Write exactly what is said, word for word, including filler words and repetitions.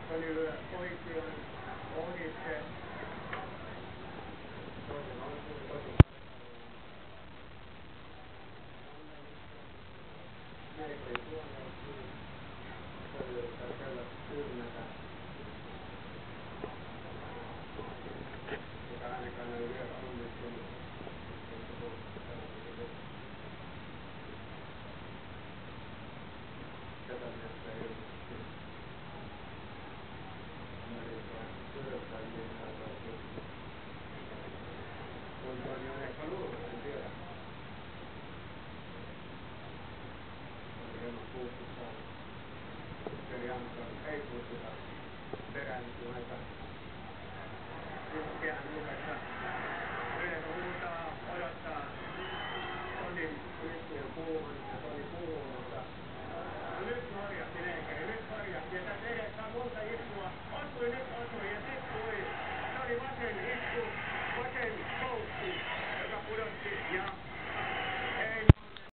Toni lyö oikean ohitse. Toinen on sun tosi. Mielestäni tuonne on kyllä. Toni yrittää käydä tyrmätä. Joka ainakaan ei lyö onnistunut. Tätä miestä ei ole. Antonio on ehkä luullut, en tiedä. On hieman puustussa. Eli Anton ei puustuta perääntymätä. Pitkään nurkassa. Yleensä huutaa, odottaa Tonin iskujen puuhun ja Toni puhuu, mutta no nyt Norjatti leikeli, nyt Norjatti ja tässä edessä on monta iskua. Osui, nyt osui ja sit tuli. Se oli vasen isku, vasen koukku, joka pudotti ja